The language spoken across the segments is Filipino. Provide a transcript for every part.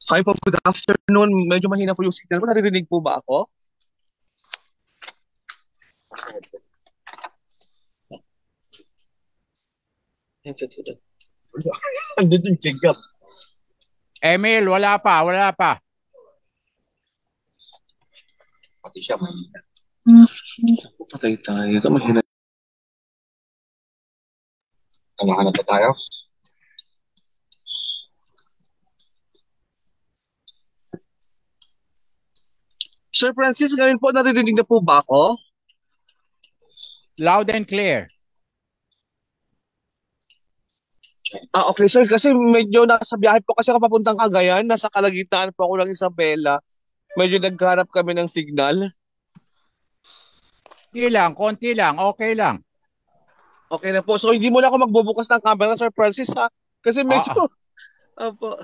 Hi po, good afternoon. Medyo mahina po yung signal mo. Naririnig po ba ako? Andun yung check-up. Emil, wala pa. Pati siya mahina. Patay tayo. Ito mahina. Kamahanap pa tayo. Sir Francis, ngayon po naririnig na po ba ako? Loud and clear. Okay sir, kasi medyo nasa biyahe po kasi ako papuntang Cagayan. Nasa kalagitnaan po ako ng Isabela. Medyo naghanap kami ng signal. Konti lang, okay lang. Okay na po. So hindi mo na ako magbubukas ng camera, Sir Francis ha? Kasi medyo... Opo.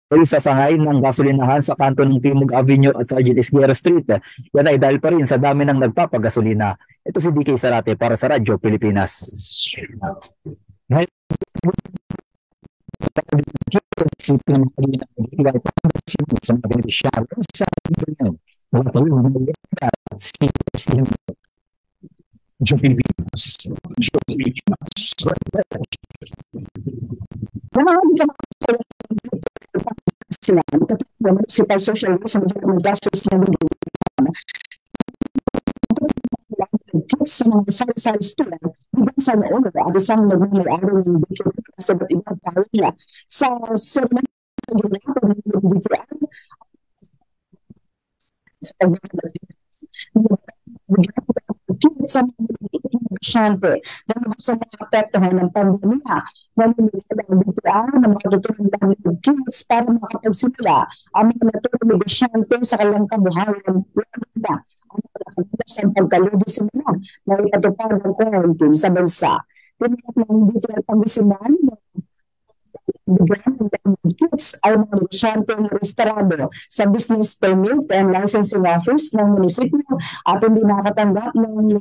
ay sasangay ng gasolinahan sa kanto ng Timog Avenue at Sergeant Esguerra Street. Yan ay dahil pa rin sa dami ng nagpapagasolina. Ito si DK Sarate para sa Radyo Pilipinas. Sila, municipal social mission ng gastos na sa mga sari-sari store, hanggang sa nauna at isang nagmamay-araw ng bigyan sa iba't ibang pamilya. Sa sermon ng ginagawa ng DTI, sa mga negosyante na sa mga apektuhan ng pandemya. Nanilitan ang DTI na makatutulong dami ng kids para makapagsimula ang mga naturang negosyante sa kanilang kabuhayan na ang pagkakalasan pagkalubi sa mga na ipatupad ng quarantine sa bansa. Tiniyak ng DTI Pangasinan bigyan ng kids ay mga negosyante ng restorado sa business permit and licensing office ng munisipyo at hindi nakatanggap ng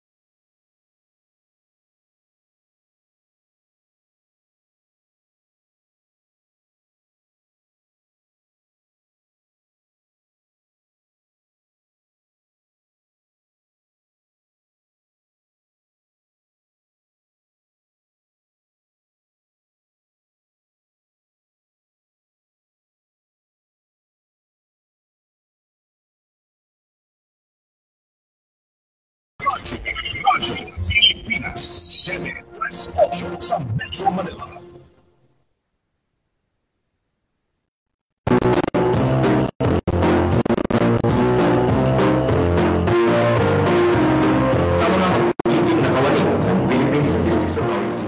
Radyo Pilipinas 738 sa Metro Manila. Sa mga hindi nakawalik ng Philippine Statistics Authority,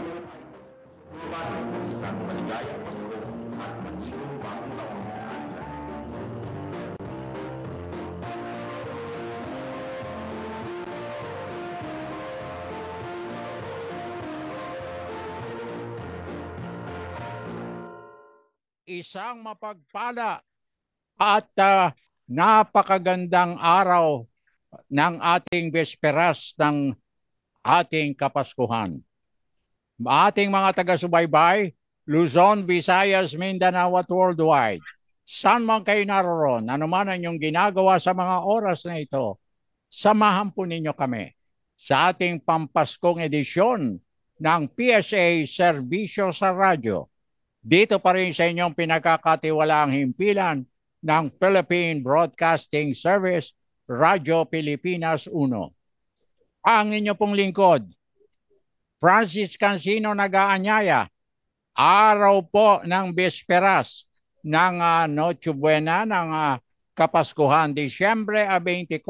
isang maligaya Pasko at magiging bagong taon sa kanila. Isang mapagpala at napakagandang araw ng ating besperas ng ating Kapaskuhan. Ating mga taga-subaybay, Luzon, Visayas, Mindanao at worldwide. Saan man kayo naroon, ano man ang inyong ginagawa sa mga oras na ito, samahan po ninyo kami sa ating pampaskong edisyon ng PSA Serbisyo sa Radyo. Dito pa rin sa inyong pinagkakatiwalaang himpilan ng Philippine Broadcasting Service, Radyo Pilipinas 1. Ang inyo pong lingkod, Francis Cansino nag-aanyaya, araw po ng bisperas ng Noche Buena ng Kapaskuhan, Disyembre 24,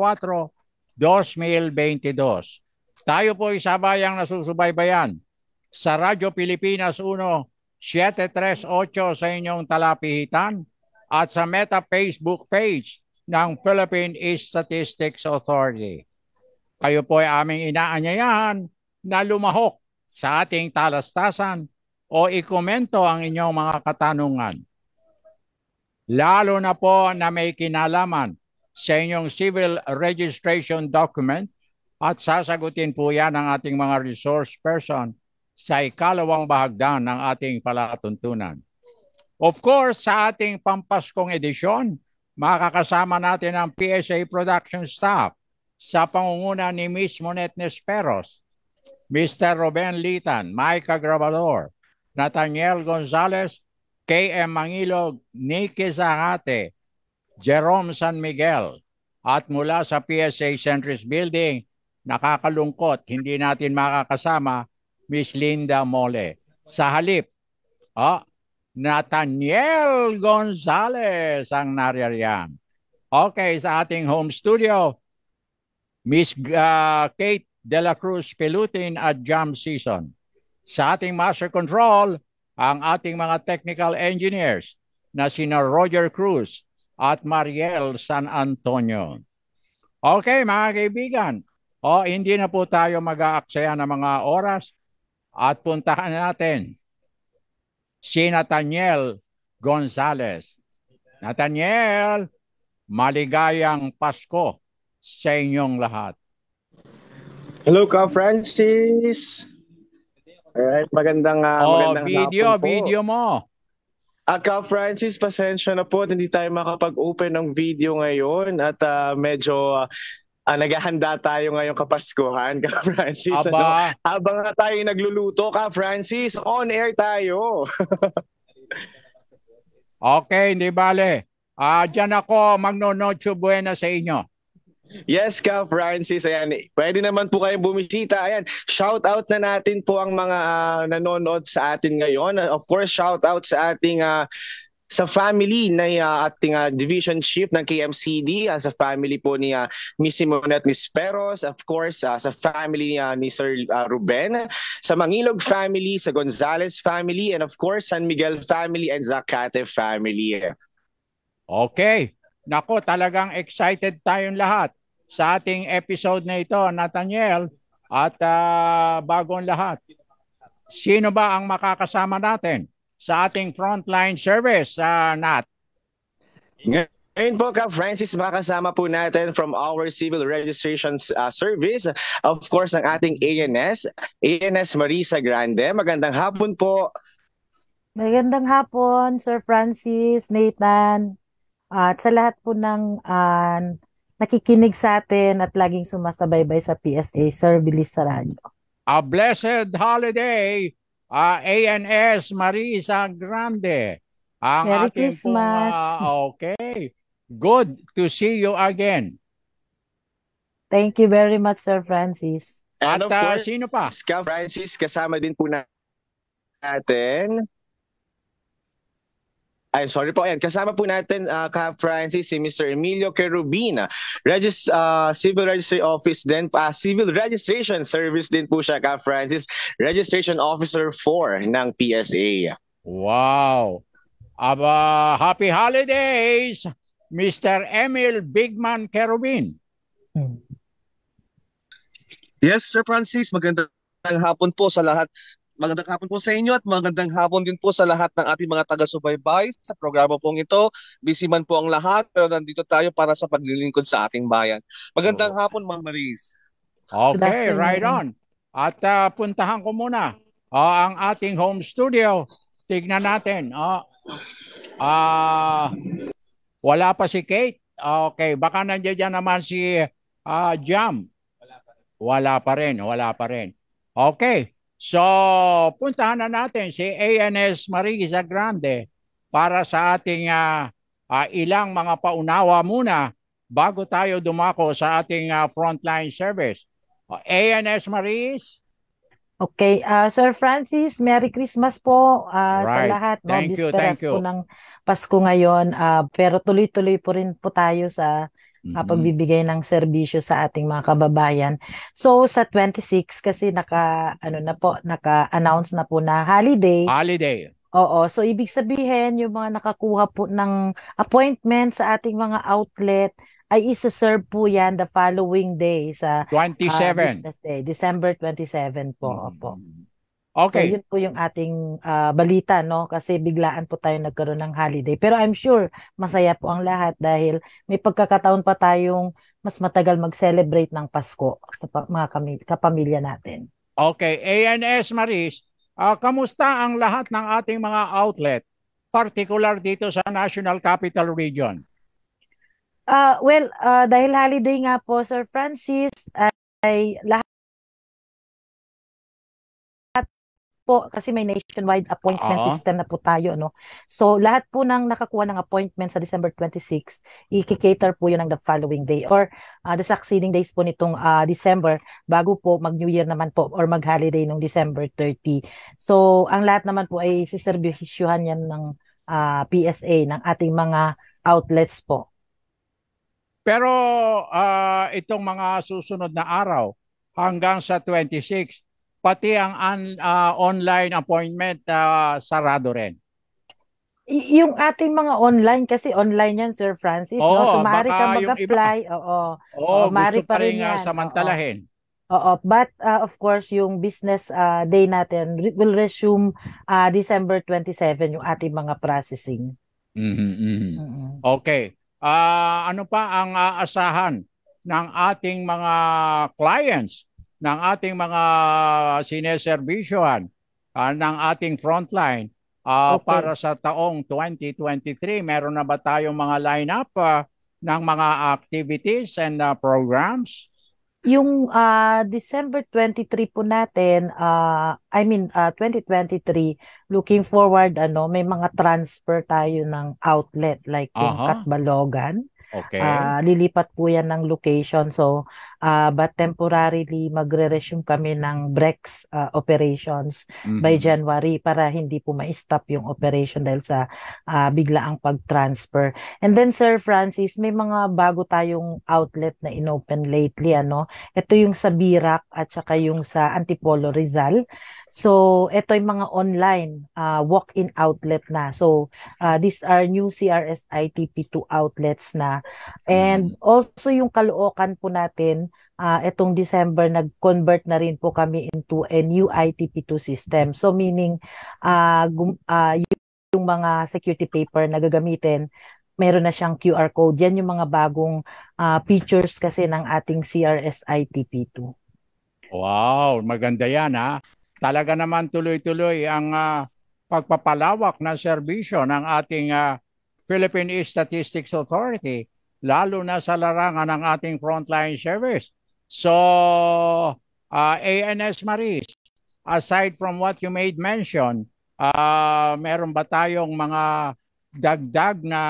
2022. Tayo po isabayang nasusubaybayan sa Radyo Pilipinas 1, 738 sa inyong talapihitan at sa Meta Facebook page ng Philippine Statistics Authority. Kayo po ay aming inaanyayahan na lumahok sa ating talastasan o ikomento ang inyong mga katanungan. Lalo na po na may kinalaman sa inyong civil registration document at sasagutin po yan ng ating mga resource person sa ikalawang bahagdan ng ating palatuntunan. Of course, sa ating pampaskong edisyon, makakasama natin ang PSA production staff sa pangunguna ni Ms. Monet Nesperos, Mr. Ruben Litan, Mike Grabador, Nathaniel Gonzalez, KM Mangilog, Nicky Zahate, Jerome San Miguel, at mula sa PSA Centris Building, nakakalungkot, hindi natin makakasama Miss Linda Mole. Sa halip, Nathaniel Gonzalez ang naririyan. Okay, sa ating home studio, Miss Kate De La Cruz Pelutin at Jam Season. Sa ating master control, ang ating mga technical engineers na sina Roger Cruz at Mariel San Antonio. Okay, mga kaibigan, hindi na po tayo mag-aaksaya ng mga oras at puntahan natin si Nathaniel Gonzales. Nathaniel, maligayang Pasko sa inyong lahat. Hello ka, Francis. Alright, magandang video, hapon po. video mo. Ka Francis, pasensya na po, hindi tayo makapag-open ng video ngayon at medyo naghahanda tayo ngayong Kapaskuhan, ka Francis. Aba. Habang nga tayo nagluluto, ka Francis, on air tayo. Okay, hindi bale. Diyan ako magno-noche buena sa inyo. Yes, ka Francis. Ayan, pwede naman po kayong bumisita. Ayan, shout out na natin po ang mga nanonood sa atin ngayon. Of course, shout out sa ating sa family na ating division chief ng KMCD, sa family po ni Miss Simone at Miss Peros, of course, sa family ni Sir Ruben, sa Mangilog family, sa Gonzales family, and of course, San Miguel family and Zacate family. Okay. Nako, talagang excited tayong lahat sa ating episode na ito, Nathaniel, at bagong lahat. Sino ba ang makakasama natin sa ating frontline service, Nat? Ngayon po, ka Francis, makasama po natin from our civil registration service, of course, ang ating ANS Marizza Grande. Magandang hapon po. Magandang hapon, Sir Francis, Nathan, at sa lahat po ng nakikinig sa atin at laging sumasabaybay sa PSA, Serbilyos sa radyo. A blessed holiday, ANS Marizza Grande. Ang Merry ating Christmas. Okay. Good to see you again. Thank you very much, Sir Francis. And At of course, sino pa? ka Francis, kasama din po natin. Ay, sorry po. Ayan, kasama po natin ka Francis si Mr. EMILIO QUERUBIN, Civil Registry Office din, Civil Registration Service din po siya, ka Francis, Registration Officer 4 ng PSA. Wow. Aba, happy holidays, Mr. Emil Bigman QUERUBIN. Yes, Sir Francis, magandang hapon po sa lahat. Magandang hapon po sa inyo at magandang hapon din po sa lahat ng ating mga taga-subaybay sa programa pong ito. Busy man po ang lahat pero nandito tayo para sa paglilingkod sa ating bayan. Magandang hapon, Ma'am Mariz. Okay, right on. At puntahan ko muna ang ating home studio. Tignan natin. Wala pa si Kate. Okay, baka nandiyan naman si Jam. Wala pa rin. Okay. So, puntahan na natin si ANS Marizza Grande para sa ating ilang mga paunawa muna bago tayo dumako sa ating frontline service. ANS Mariz? Okay, Sir Francis, Merry Christmas po sa lahat. Thank you. Po ng Pasko ngayon, pero tuloy-tuloy po rin po tayo sa pagbibigay ng serbisyo sa ating mga kababayan. So sa 26 kasi naka-announce na po na holiday. Oo, so ibig sabihin yung mga nakakuha po ng appointment sa ating mga outlet ay isa-serve po yan the following day sa 27. business day, December 27 po. Opo. Okay. So yun po yung ating balita, no? Kasi biglaan po tayo nagkaroon ng holiday. Pero I'm sure masaya po ang lahat dahil may pagkakataon pa tayong mas matagal mag-celebrate ng Pasko sa mga kapamilya natin. Okay, ANS Mariz, kamusta ang lahat ng ating mga outlet, particular dito sa National Capital Region? Well, dahil holiday nga po, Sir Francis, ay lahat po kasi may nationwide appointment system na po tayo, no? So lahat po ng nakakuha ng appointment sa December 26, i-cater po yun ng the following day or the succeeding days po nitong December bago po mag-New Year naman po or mag-holiday nung December 30. So ang lahat naman po ay siserbisyuhan yan ng PSA ng ating mga outlets po. Pero itong mga susunod na araw hanggang sa 26, pati ang online appointment sarado rin. Yung ating mga online, kasi online yan, Sir Francis, no? So maaari ka mag-apply. Gusto pa rin samantalahin. Oo, but of course yung business day natin will resume December 27 yung ating mga processing. Mhm, mhm. Mm-mm. Okay. Ano pa ang aasahan ng ating mga clients, ng ating mga sineserbisyohan, ng ating frontline Okay. para sa taong 2023? Meron na ba tayong mga lineup ng mga activities and programs? Yung December 23 po natin, 2023, looking forward, may mga transfer tayo ng outlet like yung Aha. Catbalogan. Okay. Lilipat po yan ng location. So, but temporarily magre-resume kami ng Brex operations by Mhm. January para hindi po ma-stop yung operation dahil sa biglaang pag-transfer. And then, Sir Francis, may mga bago tayong outlet na inopen lately, Ito yung sa Birac at saka yung sa Antipolo Rizal. So, ito yung mga online walk-in outlet na. So, these are new CRS-ITP2 outlets na. And also yung Caloocan po natin, itong December, nag-convert na rin po kami into a new ITP2 system. So, meaning, yung mga security paper na gagamitin, meron na siyang QR code. Yan yung mga bagong features kasi ng ating CRS-ITP2. Wow, maganda yan ha. Talaga naman tuloy-tuloy ang pagpapalawak ng serbisyo ng ating Philippine Statistics Authority, lalo na sa larangan ng ating frontline service. So, ANS Marizza, aside from what you made mention, meron ba tayong mga dagdag na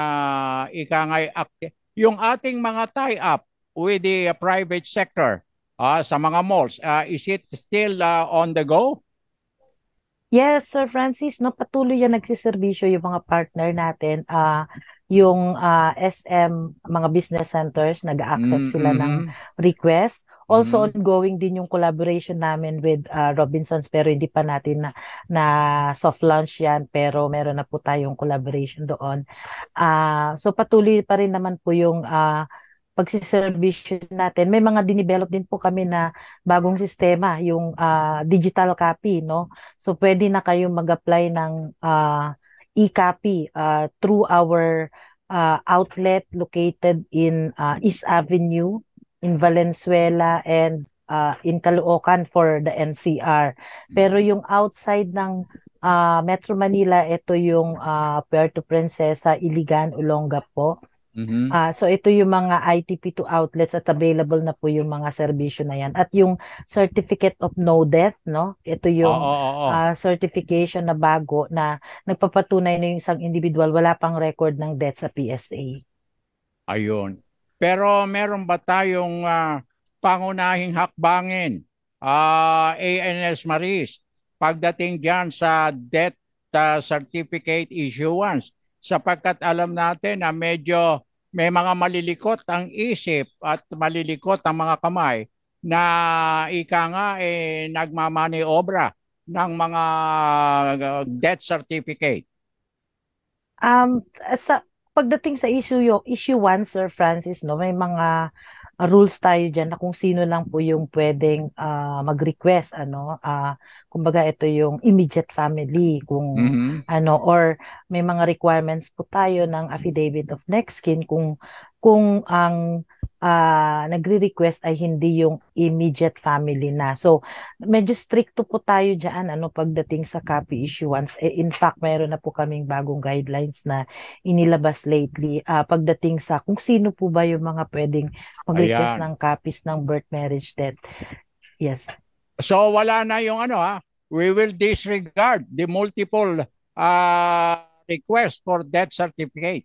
yung ating mga tie-up with the private sector sa mga malls, is it still on the go? Yes, Sir Francis, patuloy yan nagsiservisyo yung mga partner natin. Yung SM, mga business centers, nag-accept sila ng request. Also ongoing din yung collaboration namin with Robinsons, pero hindi pa natin na soft launch yan, pero meron na po tayong collaboration doon. So patuloy pa rin naman po yung pagsiservisyo natin. May mga dinevelop din po kami na bagong sistema, yung digital copy, no? So pwede na kayong mag-apply ng e-copy through our outlet located in East Avenue, in Valenzuela, and in Caloocan for the NCR. Pero yung outside ng Metro Manila, ito yung Puerto Princesa, Iligan, Olonga po. So ito yung mga ITP2 outlets at available na po yung mga serbisyo na yan. At yung Certificate of No Death, no? Ito yung certification na bago na nagpapatunay na yung isang individual wala pang record ng death sa PSA. Ayun. Pero meron ba tayong pangunahing hakbangin, ANS Marizza, pagdating dyan sa death certificate issuance? Sapagkat alam natin na medyo may mga malilikot ang isip at malilikot ang mga kamay na nagmamaniobra ng mga death certificate. Sa pagdating sa issue 1, Sir Francis, may mga rules tayo dyan na kung sino lang po yung pwedeng mag-request, kumbaga ito yung immediate family, or may mga requirements po tayo ng affidavit of next kin kung ang nagre-request ay hindi yung immediate family na. So, medyo stricto po tayo dyan pagdating sa copy issuance. In fact, mayroon na po kaming bagong guidelines na inilabas lately pagdating sa kung sino po ba yung mga pwedeng mag-request ng copies ng birth, marriage, death. Yes. So, wala na yung we will disregard the multiple request for death certificate.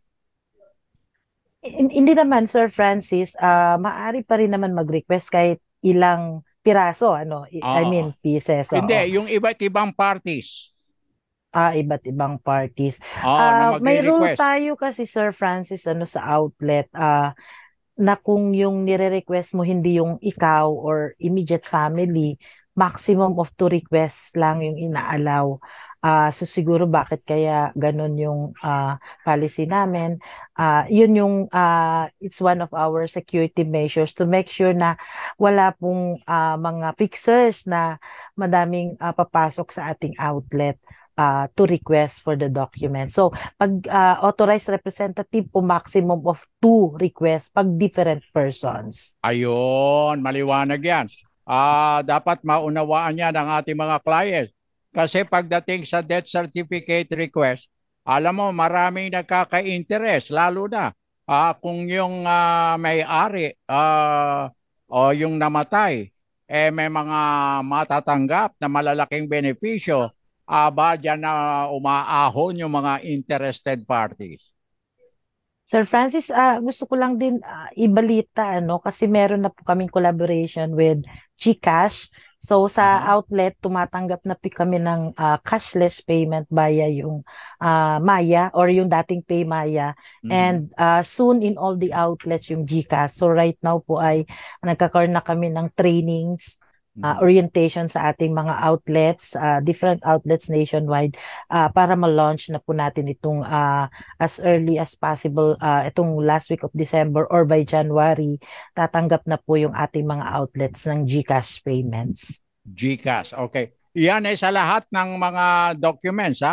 Hindi naman, Sir Francis, maaari pa rin naman mag-request kahit ilang piraso, pieces. Hindi, yung iba't ibang parties. Iba't ibang parties. Na may rule magre-request. tayo kasi, Sir Francis, sa outlet, na kung yung nire-request mo hindi yung ikaw or immediate family, maximum of 2 requests lang yung inaalaw. So siguro bakit kaya ganun yung policy namin. Yun yung it's one of our security measures to make sure na wala pong mga fixers na madaming papasok sa ating outlet to request for the document. So pag authorized representative po, maximum of 2 requests pag different persons. Ayun, maliwanag yan. Dapat maunawaan yan ng ating mga clients. Kasi pagdating sa death certificate request, alam mo, maraming nagkaka-interest, lalo na kung yung may-ari o yung namatay, may mga matatanggap na malalaking benepisyo, ba dyan na umaahon yung mga interested parties? Sir Francis, gusto ko lang din ibalita kasi meron na po kaming collaboration with GCash. So sa outlet tumatanggap na po kami ng cashless payment via yung Maya or yung dating Pay Maya. And soon in all the outlets yung GCash. So right now po ay nagkakaroon na kami ng trainings, orientation sa ating mga outlets, different outlets nationwide para ma-launch na po natin itong as early as possible itong last week of December or by January, tatanggap na po yung ating mga outlets ng GCash payments. GCash, okay. Yan ay sa lahat ng mga documents,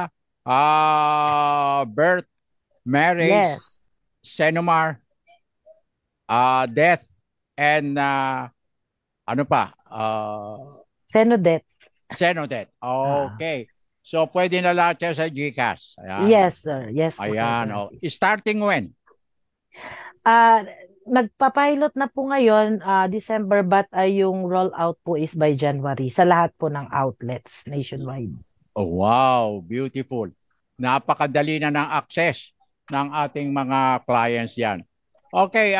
birth, marriage, Yes. Senomar, death, and ano pa? Senodet. Senodet. Okay. So, pwede na lahat yan sa GCash. Ayan. Yes, sir. Yes, po, Ayan. Sir. Starting when? Nagpa-pilot na po ngayon, December, but yung rollout po is by January sa lahat po ng outlets nationwide. Oh, wow. Beautiful. Napakadali na ng access ng ating mga clients yan. Okay.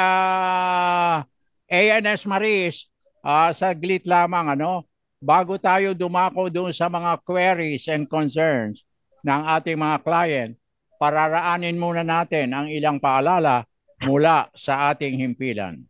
ANS Marizza, saglit lamang, bago tayo dumako doon sa mga queries and concerns ng ating mga client, pararaanin muna natin ang ilang paalala mula sa ating himpilan.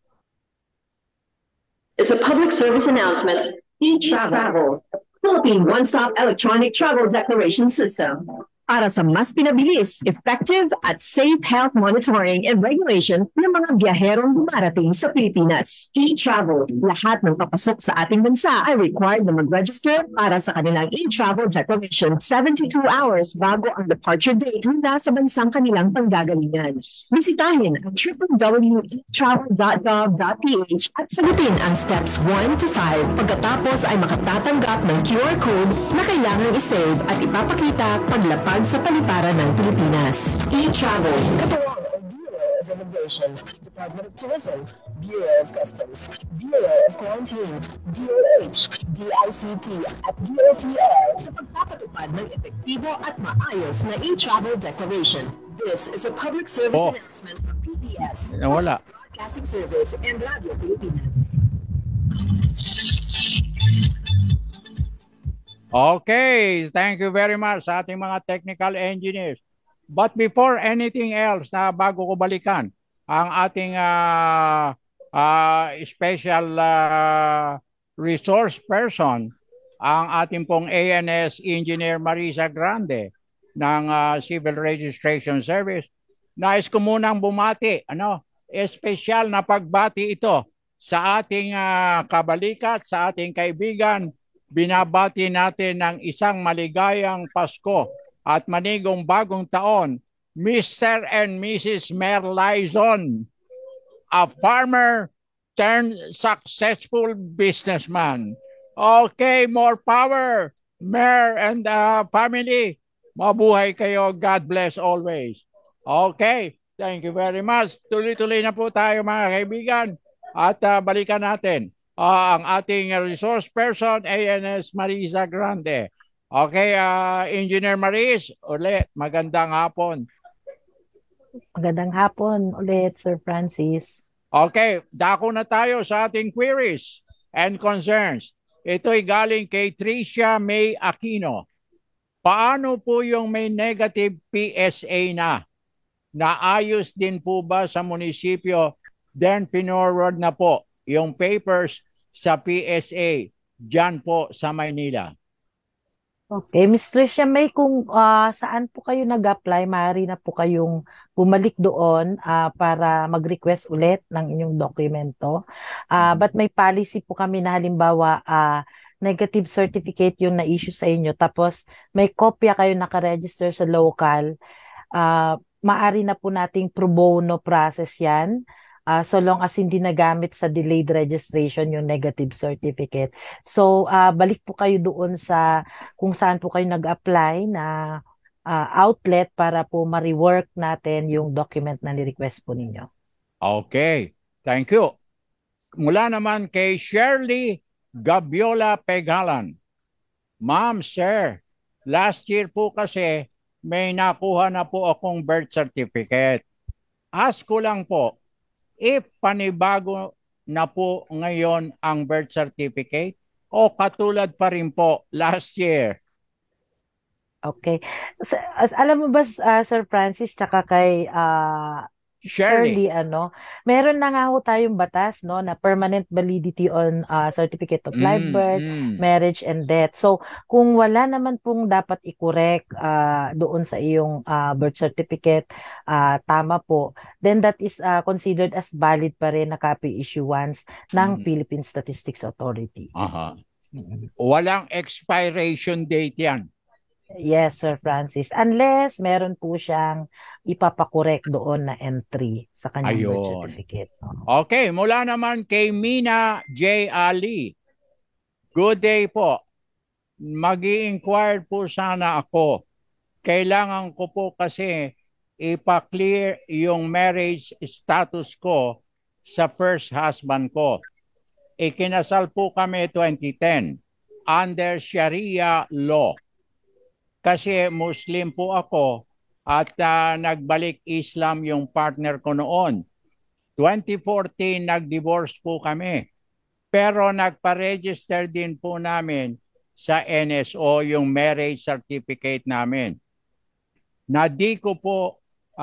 It's a public service announcement. eTravel, Philippine One-Stop Electronic Travel Declaration System. Para sa mas pinabilis, effective at safe health monitoring and regulation ng mga biyaherong dumarating sa Pilipinas. eTravel, lahat ng papasok sa ating bansa ay required na mag-register para sa kanilang eTravel declaration 72 hours bago ang departure date mula sa bansang kanilang panggagalingan. Bisitahin ang www.etravel.gov.ph at sagutin ang steps 1 to 5. Pagkatapos ay makatatanggap ng QR code na kailangan i-save at ipapakita paglapag sa paliparan ng Pilipinas. eTravel, katuwang ang Bureau of Immigration, Department of Tourism, Bureau of Customs, Bureau of Quarantine, DOH, DICT at DOTR sa pagpapatupad ng epektibo at maayos na eTravel Declaration. This is a public service announcement from PBS, Broadcasting Service, and Radio Pilipinas. Okay, thank you very much sa ating mga technical engineers. But before anything else, bago ko balikan ang ating special resource person, ang ating pong ANS Engineer Marizza Grande ng Civil Registration Service, nais ko munang bumati, espesyal na pagbati ito sa ating kabalikat, sa ating kaibigan. Binabati natin ng isang maligayang Pasko at manigong bagong taon, Mr. and Mrs. Merlizon, a farmer turned successful businessman. Okay, more power, Mer and family. Mabuhay kayo. God bless always. Okay, thank you very much. Tuloy-tuloy na po tayo mga kaibigan at balikan natin ang ating resource person, ANS Marizza Grande. Okay, Engineer Mariz, ulit, magandang hapon. Magandang hapon ulit, Sir Francis. Okay, dako na tayo sa ating queries and concerns. Ito'y galing kay Tricia May Aquino. Paano po yung may negative PSA na? Naayos din po ba sa munisipyo? Then pinorward na po yung papers sa PSA dyan po sa Maynila. Okay, Miss Tricia May, kung saan po kayo nag-apply, maaari na po kayong bumalik doon para mag-request ulit ng inyong dokumento. But may policy po kami na halimbawa negative certificate yung na-issue sa inyo, tapos may kopya kayo nakaregister sa local, maaari na po nating pro bono process yan. So long as hindi nagamit sa delayed registration yung negative certificate. So, balik po kayo doon sa kung saan po kayo nag-apply na outlet para po ma-rework natin yung document na ni-request po ninyo. Okay, thank you. Mula naman kay Shirley Gabiola Pegalan. Ma'am, sir, last year po kasi may nakuha na po akong birth certificate. Ask ko lang po, if panibago na po ngayon ang birth certificate o katulad pa rin po last year? Okay. Alam mo ba, Sir Francis, tsaka kay Shirley, meron na nga ho tayong batas, no, na permanent validity on certificate of live birth, marriage, and death. So, kung wala naman pong dapat i-correct doon sa iyong birth certificate, tama po, then that is considered as valid pa rin na copy issuance ng Philippine Statistics Authority. Walang expiration date yan. Yes, Sir Francis. Unless meron po siyang ipapakorek doon na entry sa kanyang birth certificate. Okay, mula naman kay Mina J. Ali. Good day po. Mag-i-inquire po sana ako. Kailangan ko po kasi ipa-clear yung marriage status ko sa first husband ko. Ikinasal po kami 2010 under Sharia law. Kasi Muslim po ako at nagbalik Islam yung partner ko noon. 2014, nag-divorce po kami. Pero nagpa-register din po namin sa NSO yung marriage certificate namin. Na di ko po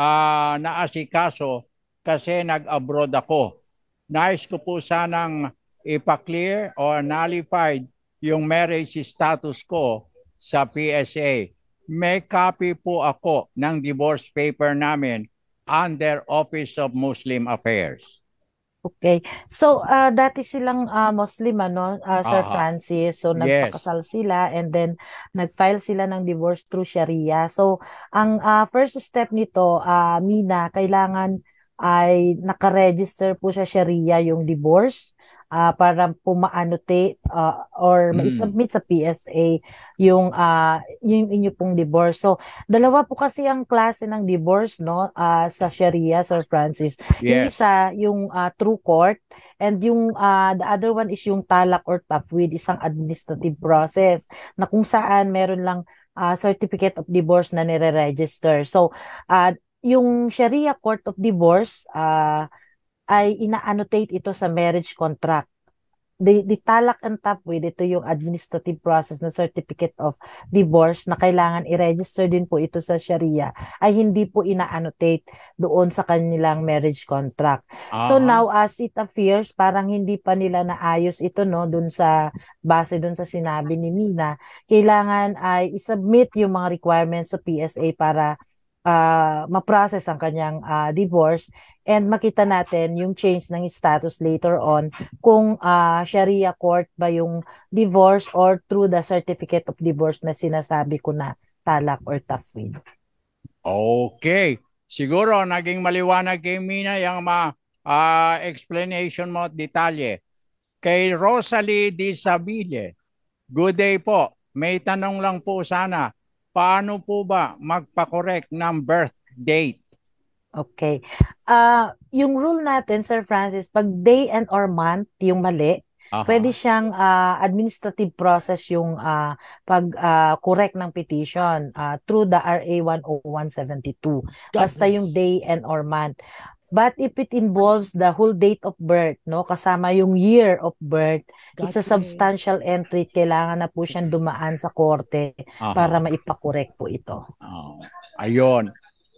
naasikaso kasi nag-abroad ako. Nais ko po sanang ipa-clear o nullified yung marriage status ko sa PSA. May copy po ako ng divorce paper namin under Office of Muslim Affairs. Okay. So, dati silang Muslim, Sir Francis. So, nagpakasal sila and then nag-file sila ng divorce through Sharia. So, ang first step nito, Mina, kailangan ay nakaregister po sa Sharia yung divorce para po ma-annotate or ma-submit sa PSA yung inyo pong divorce. So, dalawa po kasi ang klase ng divorce, no, sa Sharia, Sir Francis. Yung isa, yung true court, and yung the other one is yung talak or tafwid, isang administrative process na kung saan meron lang certificate of divorce na nire-register. So, yung Sharia Court of Divorce ay ina-annotate ito sa marriage contract. The talak and tafwid, ito yung administrative process na certificate of divorce na kailangan i-register din po ito sa Sharia, ay hindi po ina-annotate doon sa kanilang marriage contract. So now, as it appears, parang hindi pa nila naayos ito, no, doon sa base doon sa sinabi ni Mina. Kailangan ay isubmit yung mga requirements sa PSA para ma-process ang kanyang divorce and makita natin yung change ng status later on kung Sharia court ba yung divorce or through the certificate of divorce na sinasabi ko na talak or tafwid. Okay. Siguro naging maliwanag kay Mina yung explanation mo at detalye. Kay Rosalie Di Sabile, good day po. May tanong lang po sana. Paano po ba magpa-correct ng birth date? Okay. Yung rule natin, Sir Francis, pag day and or month, yung mali, pwede siyang administrative process yung pag-correct ng petition through the RA 10172. Basta yung day and or month. But if it involves the whole date of birth, no, kasama yung year of birth, it's a substantial entry. Kailangan na po siyang dumaan sa korte para maipakorek po ito. Ayun.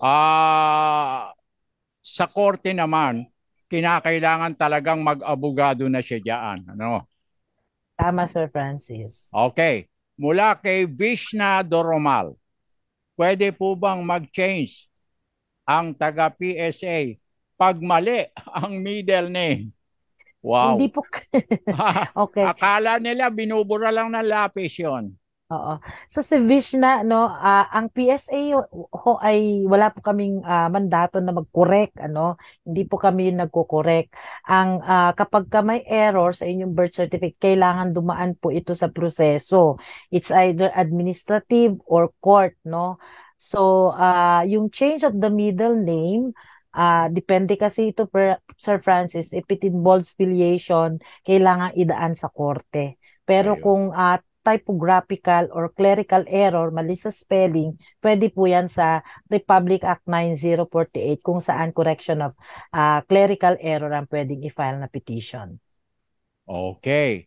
Sa korte naman, kinakailangan talagang mag-abogado na siya diyan, ano? Tama, Sir Francis. Okay. mula kay Vishna Doromal. Pwede po bang mag-change ang taga PSA pag mali ang middle name? Wow. Hindi po. Okay. Akala nila binubura lang ng lapis yun. Oo. So si Vishna, no, ang PSA ay wala po kaming mandato na mag-correct, ano. Hindi po kami yung nagko-correct. Ang kapag ka may error sa inyong birth certificate, kailangan dumaan po ito sa proseso. It's either administrative or court, no. So yung change of the middle name, depende kasi ito Sir Francis, if it involves filiation, kailangan idaan sa korte. Pero kung typographical or clerical error, mali sa spelling, pwede po yan sa Republic Act 9048 kung saan correction of clerical error ang pwedeng i-file na petition. Okay.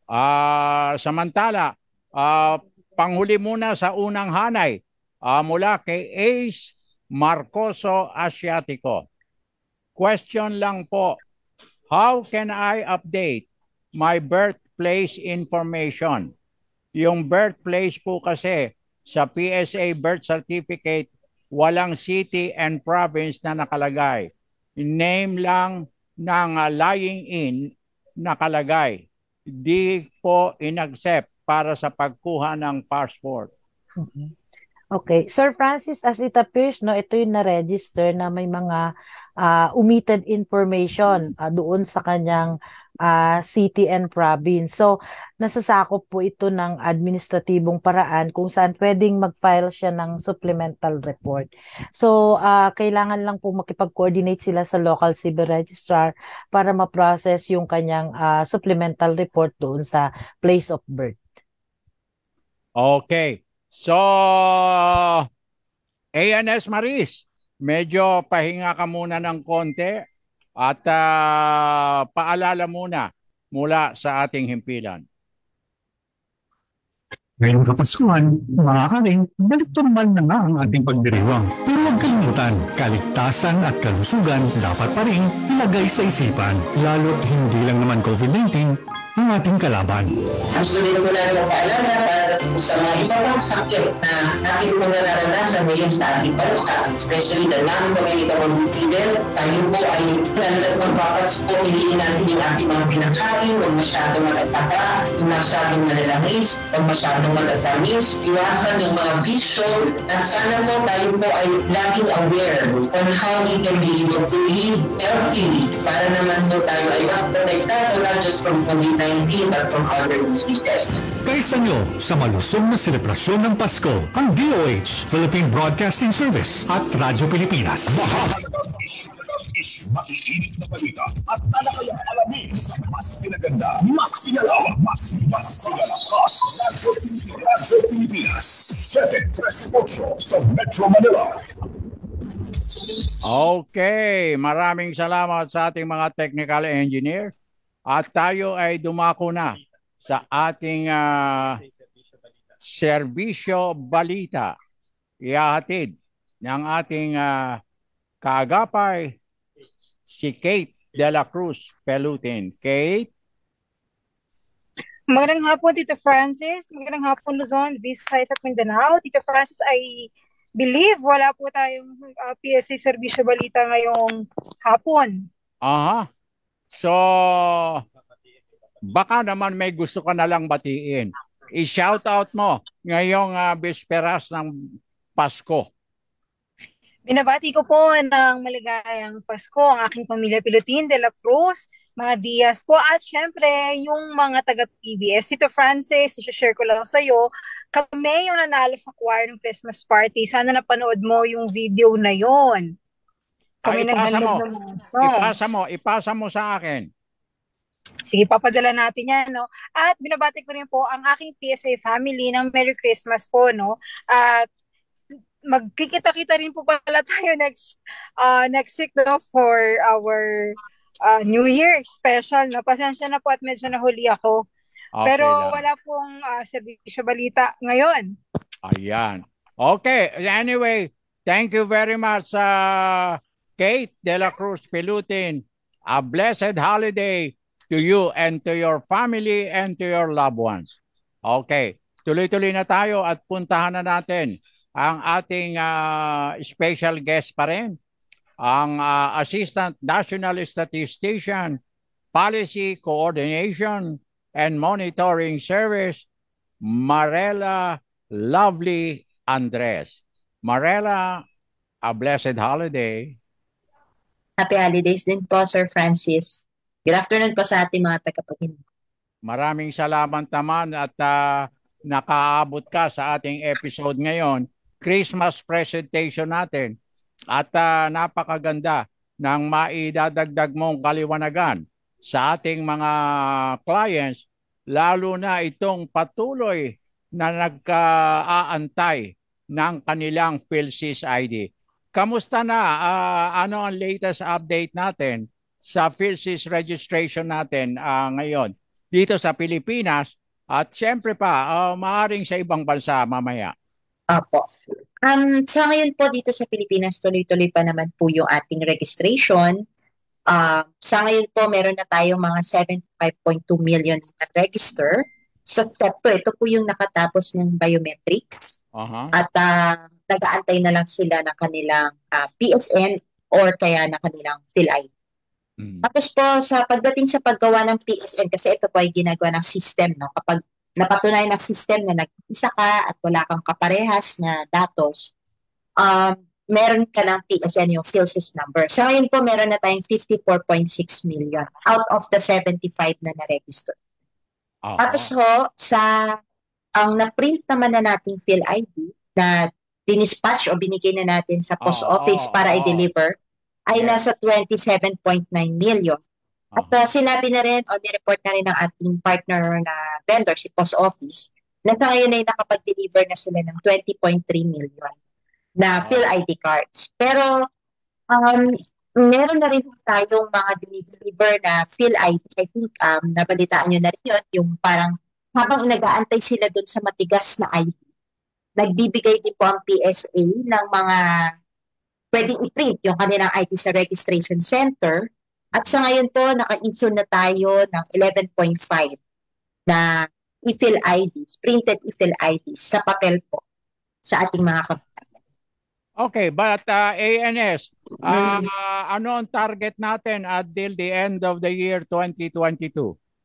Samantala, panghuli muna sa unang hanay mula kay Ace Marcoso Asiatico. Question lang po, how can I update my birthplace information? Yung birthplace po kasi sa PSA birth certificate, walang city and province na nakalagay. Name lang ng lying in nakalagay. Di po in-accept para sa pagkuha ng passport. Okay. Sir Francis, as it appears, no, ito yung na-register na may mga omitted information doon sa kanyang city and province. So, nasasakop po ito ng administratibong paraan kung saan pwedeng mag-file siya ng supplemental report. So, kailangan lang po makipag-coordinate sila sa local civil registrar para ma-process yung kanyang supplemental report doon sa place of birth. Okay. So, ANS Maris, medyo pahinga ka muna ng konti at paalala muna mula sa ating himpilan. Ngayong Kapaskuhan, mga karing, balik normal na nga ang ating pagdiriwang. Pero huwag kalimutan, kaligtasan at kalusugan dapat pa rin ilagay sa isipan. Lalo't hindi lang naman COVID-19 ang ating kalaban. Gusto din ko na rin paalala para sa mga iba pang sakit na ating mga naranasan ngayon sa ating bansa, especially the non-communicable diseases. Tayo po ay nalat magpapasko, hindi natin yung ating mga pinakain, huwag masyadong matataka, huwag masyadong malalangis, huwag masyadong matatamis, iwasan yung mga bisyo, at sana po tayo po ay laging aware on how we can be able to live healthily para naman po tayo ay mag-protektado not just from COVID-19 but from other diseases. Kaisa nyo sa malusog na selebrasyon ng Pasko, ang DOH, Philippine Broadcasting Service at Radyo Pilipinas. Mahahalagang isyu, maiinit na balita at talakayang alamin sa mas pinaganda, mas sinalaw, mas sinalakas. Radyo Pilipinas, 738 sa Metro Manila. Okay, maraming salamat sa ating mga technical engineer at tayo ay dumako na sa ating serbisyo balita. Ihahatid ng ating kaagapay si Kate de la Cruz Pelutin. Kate? Magandang hapon, Tito Francis. Magandang hapon, Luzon, Visayas at Mindanao. Tito Francis, I believe wala po tayong PSA serbisyo balita ngayong hapon. Aha. So, baka naman may gusto ka na lang batiin. I-shoutout mo ngayong bisperas ng Pasko. Binabati ko po ng maligayang Pasko ang aking pamilya Pilutin de la Cruz, mga Diaz po, at syempre yung mga taga-PBS. Tito Francis, i-share ko lang sa'yo, kami yung nanalo sa choir ng Christmas party. Sana napanood mo yung video na yon. Kami naghandog ng mga songs. Ipasa mo sa akin. Sige, papadala natin yan, no? At binabati ko rin po ang aking PSA family ng Merry Christmas po, no? At magkikita-kita rin po pala tayo next week, no? For our New Year special, no? Pasensya na po at medyo nahuli ako. Okay, pero lang. Wala pong serbisyo balita ngayon. Ayan. Okay, anyway, thank you very much, Kate de la Cruz Pelutin. A blessed holiday to you and to your family and to your loved ones. Okay. tuloy-tuloy na tayo at puntahan na natin ang ating special guest pa rin, ang Assistant National Statistician, Policy Coordination and Monitoring Service, MARELA Lovely Andres. MARELA, a blessed holiday. Happy holidays din po, Sir Francis. Good afternoon po sa ating mga tagapakinig. Maraming salamat naman at nakaabot ka sa ating episode ngayon, Christmas presentation natin. At napakaganda ng maidadagdag mong kaliwanagan sa ating mga clients, lalo na itong patuloy na nag-aantay ng kanilang PhilSys ID. Kamusta na? Ano ang latest update natin sa PhilSys registration natin ngayon dito sa Pilipinas at syempre pa maaaring sa ibang bansa mamaya? Apo. Sa ngayon po dito sa Pilipinas, tuloy-tuloy pa naman po yung ating registration. Sa ngayon po, meron na tayong mga 75.2 million na register. So, ito po yung nakatapos ng biometrics. At nag-aantay na lang sila ng kanilang PSN or kaya na kanilang PhilID. Tapos po, sa pagdating sa paggawa ng PSN, kasi ito po ay ginagawa ng system, no? Kapag napatunayan ng system na nag-isa ka at wala kang kaparehas na datos, meron ka ng PSN, yung PhilSys number. So ngayon po, meron na tayong 54.6 million out of the 75 na na-register. Tapos ho, ang na-print naman na nating PhilID na dinispatch o binigay na natin sa post office para i-deliver, ay nasa 27.9 million. At sinabi na rin o nireport na rin ng ating partner na vendor, si Post Office, na sa ngayon ay nakapag-deliver na sila ng 20.3 million na PhilID cards. Pero meron na rin tayong mga deliver na PhilID. I think nabalitaan nyo na rin yun, yung parang habang nag-aantay sila dun sa matigas na ID, nagbibigay din po ang PSA ng mga pwedeng i-print yung kanilang ID sa registration center. At sa ngayon po, naka-issue na tayo ng 11.5 na e-PhilIDs, printed e-PhilIDs sa papel po sa ating mga kababayan. Okay, but ANS, ano ang target natin until the end of the year 2022?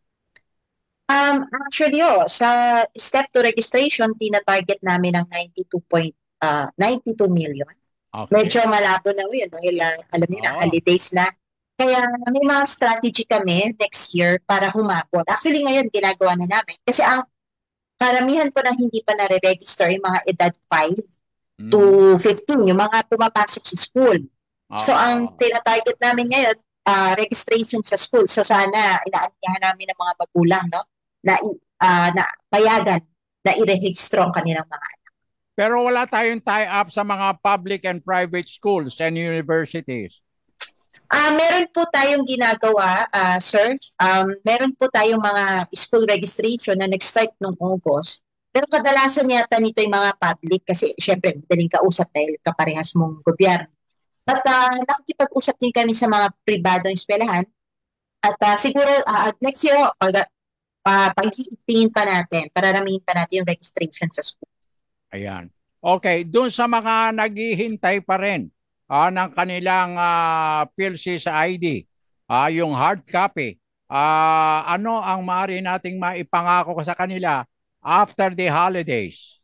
Actually, sa step to registration, tina-target namin ng 92 million. Okay. Medyo malabo na yun dahil alam niyo na, holidays na. Kaya may mga strategy kami next year para humabot. Actually ngayon ginagawa na namin. Kasi ang karamihan po na hindi pa nare-register yung mga edad 5 to 15, yung mga pumapasok sa school. So ang tina-target namin ngayon, registration sa school. So sana inaanyahan namin ng mga magulang, no, na payagan na i-register ang kanilang mga anak. Pero wala tayong tie-up sa mga public and private schools and universities. Meron po tayong ginagawa, sir. Meron po tayong mga school registration na nag-start noong August. Pero kadalasan yata nito yung mga public kasi syempre madaling kausap dahil kaparehas mong gobyerno. At nakikipag-usap din kami sa mga pribadong eskwelahan. At siguro next year, pag-iitingin pa natin, pararamihin pa natin yung registration sa schools. Ayan. Okay, doon sa mga naghihintay pa rin ng kanilang PhilSys ID, yung hard copy, ano ang maaari nating maipangako sa kanila after the holidays?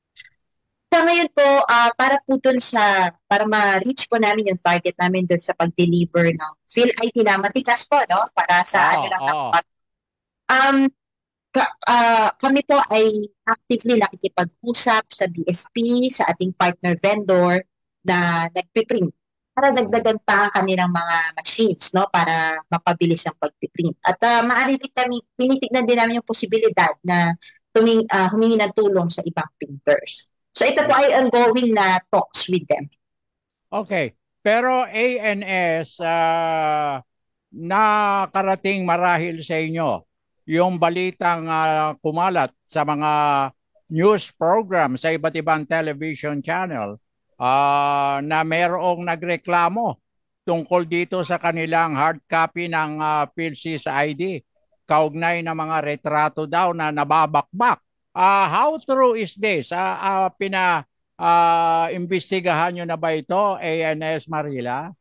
Sa ngayon po, para po dun para ma-reach po namin yung target namin dun sa pag-deliver ng PhilID na matigas po, no? Para sa kami po ay actively nakikipag-usap sa BSP, sa ating partner vendor, na nagpiprint para dagdagan pa ang kanilang mga machines, no, para mapabilis ang pagpiprint. At maaari din kami, tinitignan din namin yung posibilidad na humingi ng tulong sa ibang printers. So ito po ay ongoing na talks with them. Okay. Pero ANS, nakarating marahil sa inyo yung balitang kumalat sa mga news program sa iba't ibang television channel na mayroong nagreklamo tungkol dito sa kanilang hard copy ng PhilSys ID. Kaugnay na mga retrato daw na nababakbak How true is this? Imbestigahan nyo na ba ito, ANS Marizza?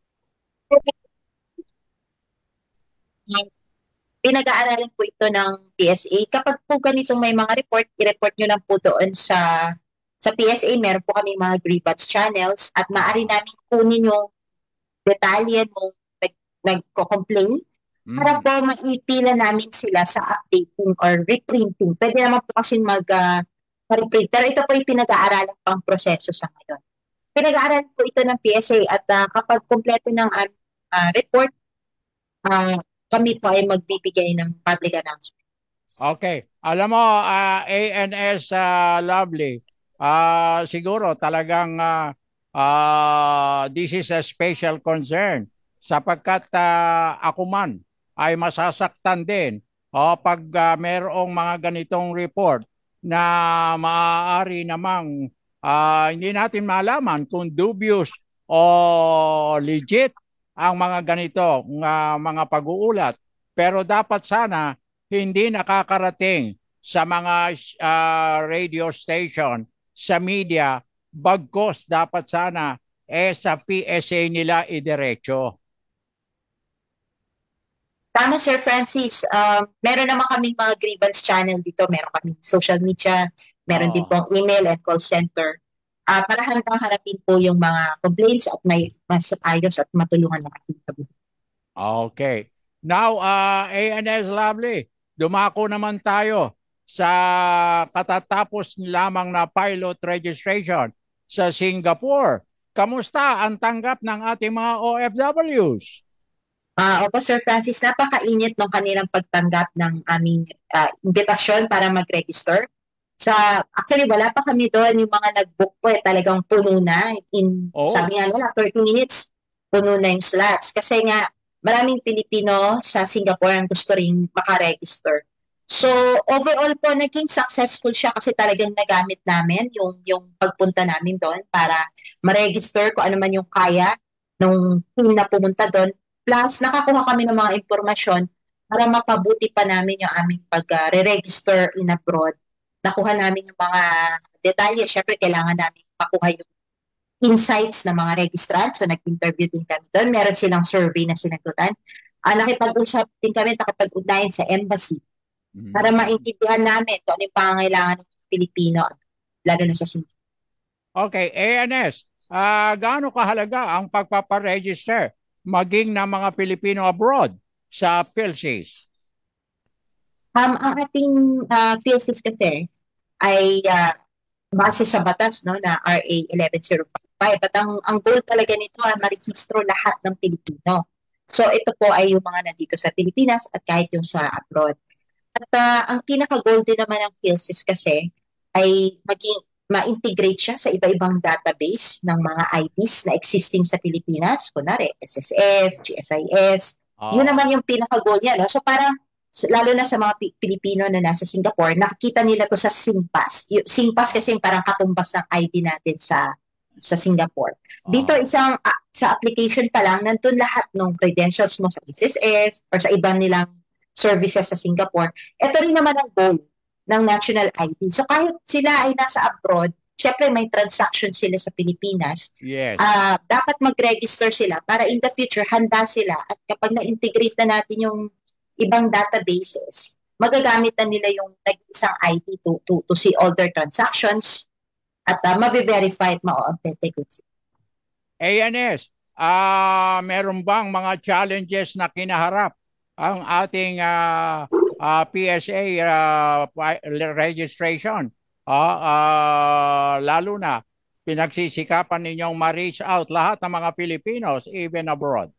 Pinag-aaralan po ito ng PSA. Kapag po ganitong may mga report, i-report nyo lang po doon sa PSA. Meron po kami mga grievance channels at maaari namin kunin yung detalye nung nagko-complain para po maipila namin sila sa updating or reprinting. Pwede naman po kasi mag-reprint. Pero ito po yung pinag-aaralan pang proseso sa ngayon. Pinag-aaralan po ito ng PSA at kapag kompleto ng report, kami po ay magbibigay ng public announcement. Okay. Alam mo, ANS Lovely, siguro talagang this is a special concern sapagkat ako man ay masasaktan din pag mayroong mga ganitong report na maaari namang hindi natin malaman kung dubious o legit ang mga ganito mga pag-uulat. Pero dapat sana hindi nakakarating sa mga radio station, sa media, bagkos dapat sana sa PSA nila idiretso. Tama, Sir Francis. Meron naman kaming mga grievance channel dito. Meron kaming social media, meron din pong email and call center. Para hanggang harapin po yung mga complaints at may mas ayos at matulungan ng ating kabubuan. Okay. Now, ANS Lovely, dumako naman tayo sa katatapos lamang na pilot registration sa Singapore. Kamusta ang tanggap ng ating mga OFWs? Opo, Sir Francis, napakainit ng kanilang pagtanggap ng aming imbitasyon para mag-register. Actually, wala pa kami doon. Yung mga nag-book po talagang puno na. Sabi nga nila, 30 minutes, puno na yung slots. Kasi nga, maraming Pilipino sa Singapore ang gusto rin makaregister. So, overall po, naging successful siya kasi talagang nagamit namin yung pagpunta namin doon para ma-register kung ano man yung kaya nung team na pumunta doon. Plus, nakakuha kami ng mga impormasyon para mapabuti pa namin yung aming pag-re-register in abroad. Nakuha namin yung mga detalye. Siyempre, kailangan namin makuha yung insights ng mga registrant. So, nag-interview din kami doon. Meron silang survey na sinagutan. Nakipag-usap din kami, nakipag-ugnayan sa embassy para maintindihan namin kung ano yung pangangailangan ng Pilipino, lalo na sa Singapore. Okay, ANS, gaano kahalaga ang pagpaparegister maging ng mga Pilipino abroad sa PhilSys? Ang ating PhilSys kasi ay base sa batas na RA 11055 at ang goal talaga nito ay marehistro lahat ng Pilipino. So ito po ay yung mga nandito sa Pilipinas at kahit yung sa abroad. At ang pinaka-goal din naman ng PhilSys kasi ay ma-integrate siya sa iba-ibang database ng mga IDs na existing sa Pilipinas. Kunwari, SSS, GSIS. Yun naman yung pinaka-goal niya. No? So parang, lalo na sa mga Pilipino na nasa Singapore, nakikita nila to sa SingPass. SingPass kasi parang katumbas ng ID natin sa Singapore. Dito sa application pa lang, nandun lahat ng credentials mo sa SSS or sa ibang nilang services sa Singapore. Ito rin naman ang goal ng national ID. So kahit sila ay nasa abroad, syempre may transaction sila sa Pilipinas. Yes. Dapat mag-register sila para in the future handa sila at kapag na-integrate na natin yung ibang databases, magagamit na nila yung nag-isang ID to see all their transactions at ma-verify at ma-authenticate. ANS, meron bang mga challenges na kinaharap ang ating PSA registration? Lalo na pinagsisikapan ninyong ma-reach out lahat ng mga Filipinos even abroad.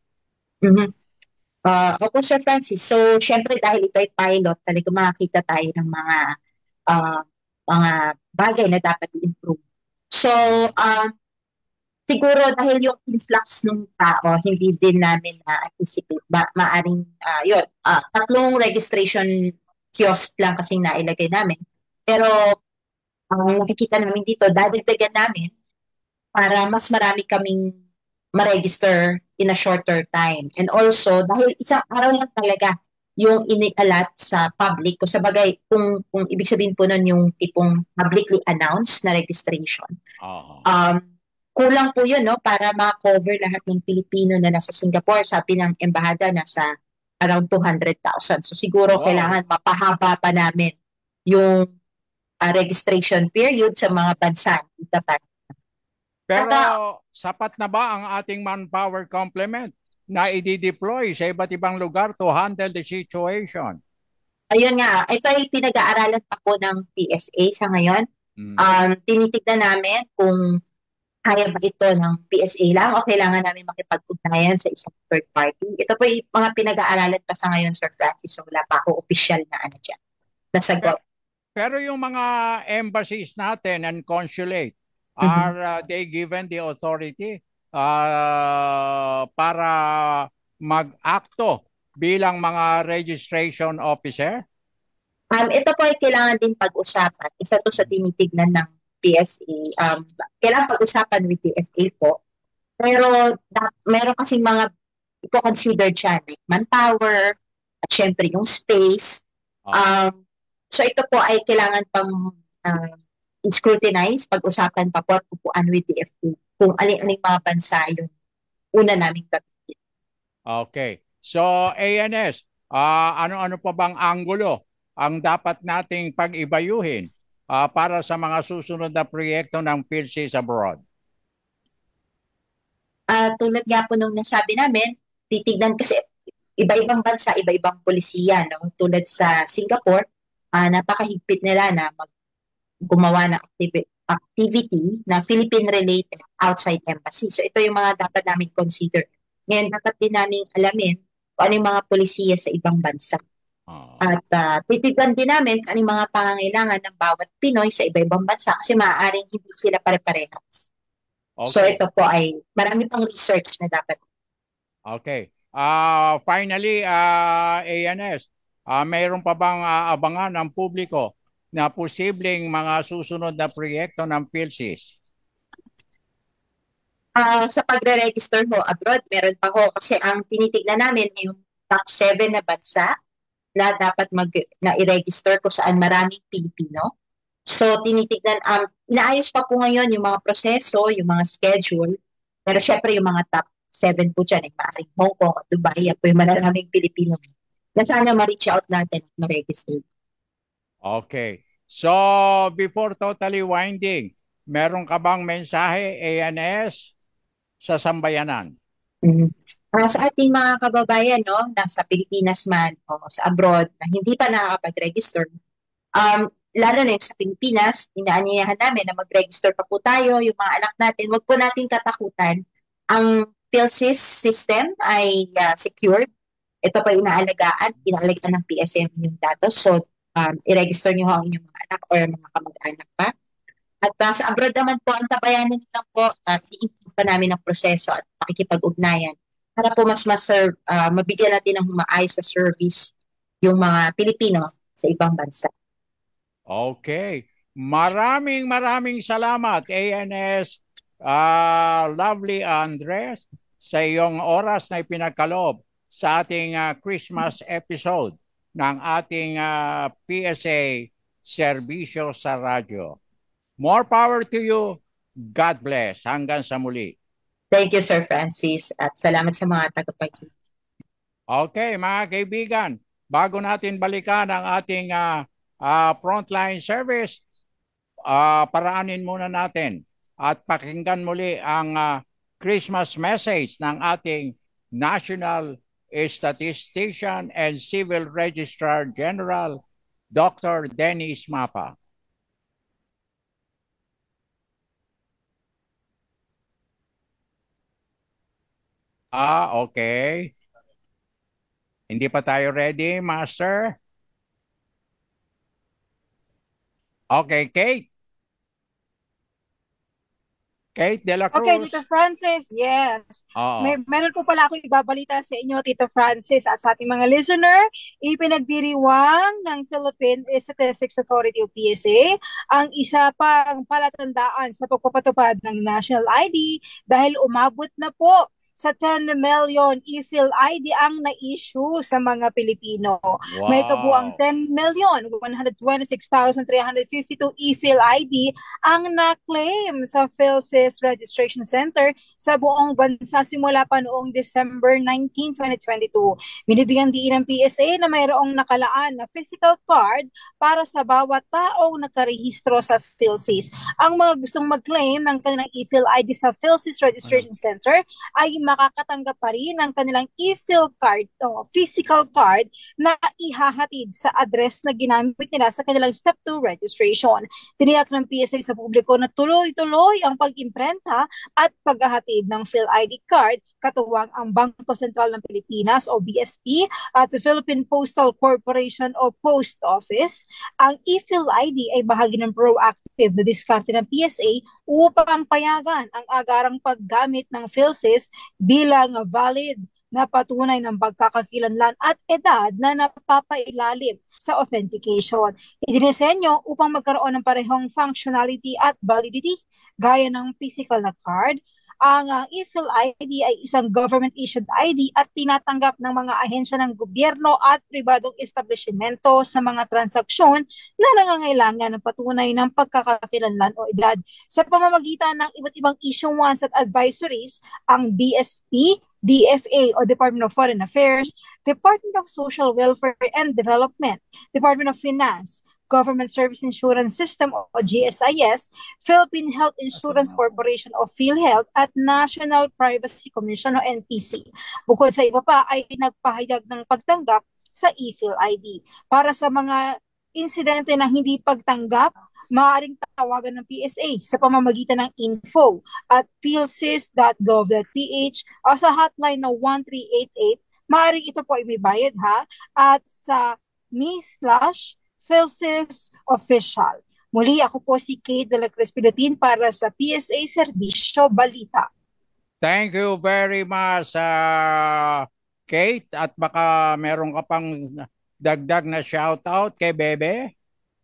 Opo, Sir Francis. So, syempre dahil ito ay pilot, talaga makakita tayo ng mga bagay na dapat i-improve. So, siguro dahil yung influx ng tao, hindi din namin na-anticipate. Maaring, tatlong registration kiosk lang kasing nailagay namin. Pero, nakikita namin dito, dadagdagan namin para mas marami kaming ma-register in a shorter time. And also, dahil isang araw lang talaga yung ini-allot sa public. Kung sabagay, kung ibig sabihin po nun yung tipong publicly announced na registration. Kulang po yun, no, para ma-cover lahat ng Pilipino na nasa Singapore. Sabi ng embahada, nasa around 200,000. So siguro kailangan mapahaba pa namin yung registration period sa mga bansa. Pero sapat na ba ang ating manpower complement na i-deploy sa iba't ibang lugar to handle the situation? Ayun nga, ito ay pinag-aaralan pa po ng PSA sa ngayon. Tinitignan namin kung kaya ba ito ng PSA lang o kailangan namin makipag-ugnayan sa isang third party. Ito po yung mga pinag-aaralan pa sa ngayon, Sir Francis. So wala pa ako official na ano dyan. Nasagot. Pero yung mga embassies natin and consulate, are they given the authority para mag-akto bilang mga registration officer? Ito po ay kailangan din pag-usapan. Isa to sa tinitignan ng PSA. Kailangan pag-usapan with the FA po. Pero meron kasing mga i-consider dyan, like manpower, at syempre yung space. So ito po ay kailangan pang scrutinize, pag-usapan pa po at upuan with the FA kung aling-aling mga bansa yung una naming tatigil. Okay. So ANS, ano-ano pa bang anggulo ang dapat nating pag-ibayuhin para sa mga susunod na proyekto ng PhilSys abroad? Tulad nga po nung nasabi namin, titignan kasi iba-ibang bansa, iba-ibang polisiya. No? Tulad sa Singapore, napakahigpit nila na gumawa ng activity na Philippine-related outside embassy. So ito yung mga dapat namin consider. Ngayon, dapat din namin alamin kung ano yung mga polisiya sa ibang bansa. At titignan din namin ano yung mga pangangailangan ng bawat Pinoy sa iba-ibang bansa kasi maaaring hindi sila pare-parehas. Okay. So ito po ay marami pang research na dapat. Okay. Finally, ANS, mayroon pa bang abangan ng publiko na posibleng mga susunod na proyekto ng PhilSys? Sa pagre-register ho abroad, meron pa ho kasi ang tinitignan namin yung top 7 na bansa na dapat na i-register kung saan maraming Pilipino. So tinitignan, inaayos pa po ngayon yung mga proseso, yung mga schedule. Pero syempre yung mga top 7 po dyan, maaaring Hong Kong at Dubai, yan po yung maraming Pilipino. Na sana ma-reach out natin at ma-register. Okay. So, before totally winding, meron ka bang mensahe, ANS, sa sambayanan? Sa ating mga kababayan, no, nasa Pilipinas man o sa abroad, na hindi pa nakakapag-register, lalo na sa Pilipinas, inaanyayahan namin na mag-register pa po tayo, yung mga anak natin, wag po nating katakutan. Ang PhilSys system ay secured. Ito pa inaalagaan ng PSM yung datos. So, i-register nyo ang inyong mga anak or mga kamag-anak pa. At sa abroad naman po, ang tabayanan nyo lang po, i-improve pa namin ang proseso at pakikipag-ugnayan para po mas mabigyan natin ng maayos na service yung mga Pilipino sa ibang bansa. Okay. Maraming salamat, ANS Lovely Andres, sa iyong oras na ipinagkaloob sa ating Christmas episode ng ating PSA Serbisyo sa Radyo. More power to you. God bless. Hanggang sa muli. Thank you, Sir Francis. At salamat sa mga tagapakikinig. Okay, mga kaibigan. Bago natin balikan ang ating frontline service, paraanin muna natin at pakinggan muli ang Christmas message ng ating National Statistician and Civil Registrar General, Dr. Dennis Mapa. Okay. Hindi pa tayo ready, Master? Okay, Kate. Kate de la Cruz. Okay, Tito Francis, yes. Meron po pala ako ibabalita sa inyo, Tito Francis, at sa ating mga listener. Ipinagdiriwang ng Philippine Statistics Authority o PSA ang isa pang palatandaan sa pagpapatupad ng National ID dahil umabot na po sa 10 million e-Phil ID ang na-issue sa mga Pilipino. Wow. May kabuang 10,126,352 e-Phil ID ang na-claim sa PhilSys Registration Center sa buong bansa simula pa noong December 19, 2022. Binibigyan diin ng PSA na mayroong nakalaan na physical card para sa bawat taong nakarehistro sa PhilSys. Ang mga gustong mag-claim ng kanilang e-Phil ID sa PhilSys Registration Center ay makakatanggap pa rin ng kanilang e-Phil card o physical card na ihahatid sa address na ginamit nila sa kanilang Step 2 registration. Tiniyak ng PSA sa publiko na tuloy-tuloy ang pag-imprenta at paghahatid ng Phil ID card katuwang ang Bangko Sentral ng Pilipinas o BSP at the Philippine Postal Corporation o Post Office. Ang e-Phil ID ay bahagi ng proactive na diskarte ng PSA upang payagan ang agarang paggamit ng PhilSys bilang valid na patunay ng pagkakakilanlan at edad na napapailalim sa authentication. Idinisenyo upang magkaroon ng parehong functionality at validity gaya ng physical na card. Ang e-Phil ID ay isang government-issued ID at tinatanggap ng mga ahensya ng gobyerno at pribadong establishmento sa mga transaksyon na nangangailangan ng patunay ng pagkakakilanlan o edad. Sa pamamagitan ng iba't ibang issuance at advisories, ang BSP, DFA o Department of Foreign Affairs, Department of Social Welfare and Development, Department of Finance, Government Service Insurance System o GSIS, Philippine Health Insurance Corporation o PhilHealth at National Privacy Commission o NPC. Bukod sa iba pa ay nagpahayag ng pagtanggap sa e-Phil ID. Para sa mga insidente na hindi pagtanggap, maaaring tawagan ng PSA sa pamamagitan ng info at philsys.gov.ph o sa hotline na 1388. Maaaring ito po ay may bayad ha, at sa me/PhilSys Official. Muli ako po si Kate de la Cruz-Pilotin para sa PSA Serbisyo Balita. Thank you very much, Kate. At baka meron ka pang dagdag na shoutout kay Bebe?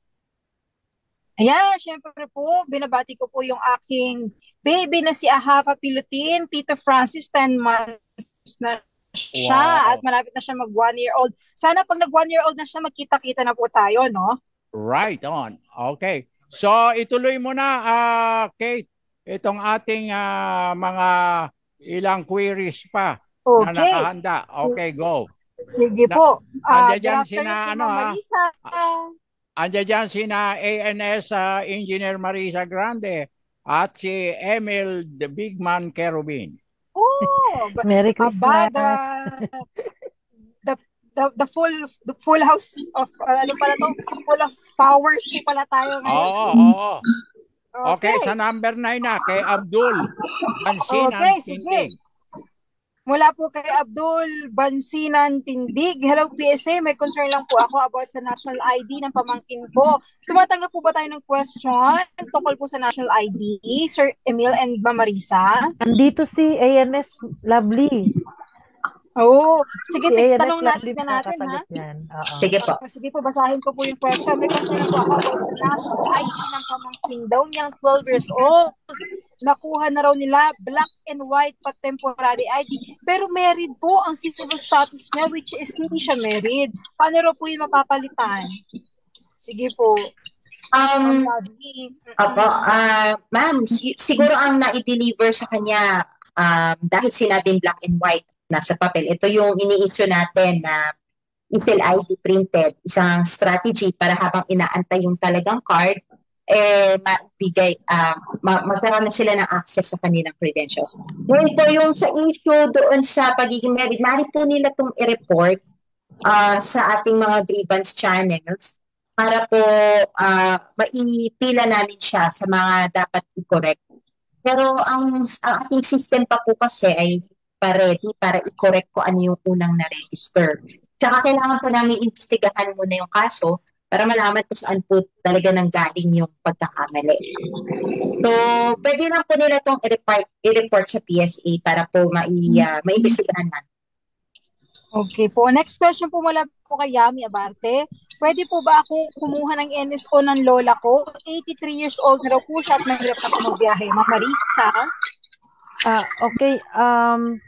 Ayan, syempre po, binabati ko po yung aking baby na si Ahapa Pilutin, Tito Francis, 10 months na siya at malapit na siya mag 1 year old. Sana pag nag 1 year old na siya, magkita-kita na po tayo, no? Right on. Okay. So, ituloy mo na, Kate, itong ating mga ilang queries pa na nakahanda. Okay, go. Sige po. Andiyan sina, Andiyan dyan sina ANS Engineer Marizza Grande at si Emil the Big Man QUERUBIN. Oh, Merry Christmas. The full house of ano pala to? Full of powers po pala tayo ngayon. Oo. Okay, sa number 9 na kay Abdul Cansino. Sige. Mula po kay Abdul Bansinan Tindig. Hello PSA, may concern lang po ako about sa national ID ng pamangkin ko. Tumatanggap po ba tayo ng question tungkol po sa national ID, Sir Emil and Mamarisa? Andito si ANS Lovely. Oh, sige, Si tanong Lovely natin ha. Sige po. Sige po, basahin ko po yung question. May concern po ako about sa national ID ng pamangkin daw niyang 12 years old. Nakuha na raw nila black and white pa temporary ID. Pero married po ang civil status niya, which is hindi siya married. Paano raw po yung mapapalitan? Sige po. Ma'am, siguro ang na-deliver sa kanya dahil sinabing black and white nasa papel. Ito yung ini-issue natin na e-Phil ID printed, isang strategy para habang inaantay yung talagang card, magkaroon na sila ng access sa kanilang credentials. Ito yung sa issue doon sa pagiging married, maaari po nila itong i-report sa ating mga grievance channels para po maipila namin siya sa mga dapat i-correct. Pero ang ating system pa po kasi ay ready para i-correct ko ano yung unang na-register. Tsaka kailangan po namin investigahan muna yung kaso para malaman kung saan po talaga nanggaling yung pagkakamali. So, pwede lang po nila itong i-report sa PSA para po maimbestigahan namin. Okay po. Next question po mula po kay Yami Abarte. Pwede po ba akong kumuha ng NSO ng lola ko? 83 years old na raw po siya at mahirap na po magbiyahe. Ma'am Marisa? Okay.